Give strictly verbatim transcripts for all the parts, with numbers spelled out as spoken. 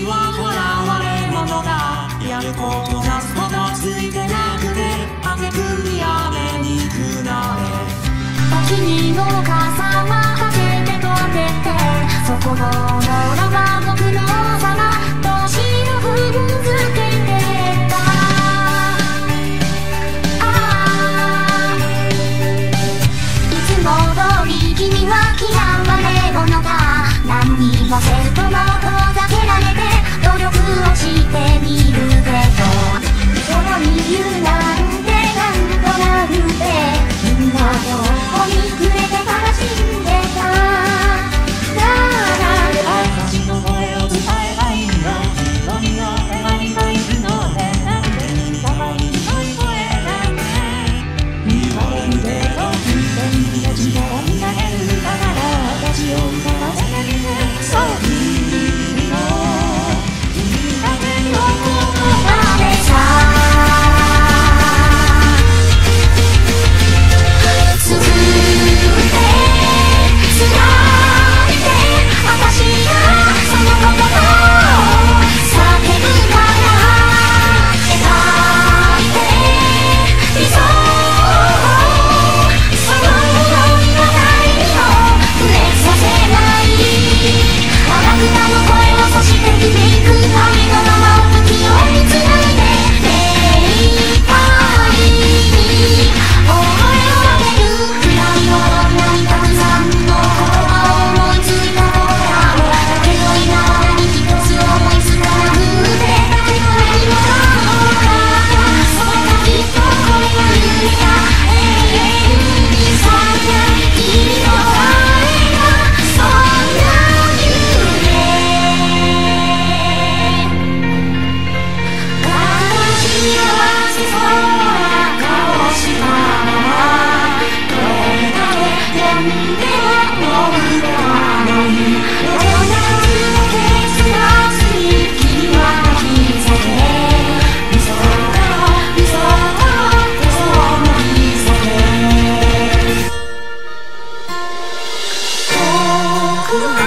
はほら我者だ。やることなすことついてなくて、あげくに雨にくなれ。 君の傘はかけて飛んでって、そこの野良の黒皿と白くぶつけてた。ああ、いつも通り君は嫌われ者だ。何にもせずとも遠ざけられて努力をしてみるけど、人に言うなんてなんとなんて、みんなよ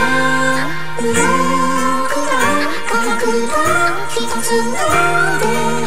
動くな、科学が一つなので